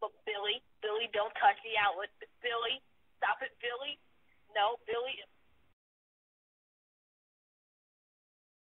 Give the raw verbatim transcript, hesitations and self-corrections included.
But Billy, Billy, don't touch the outlet. Billy, stop it, Billy. No, Billy.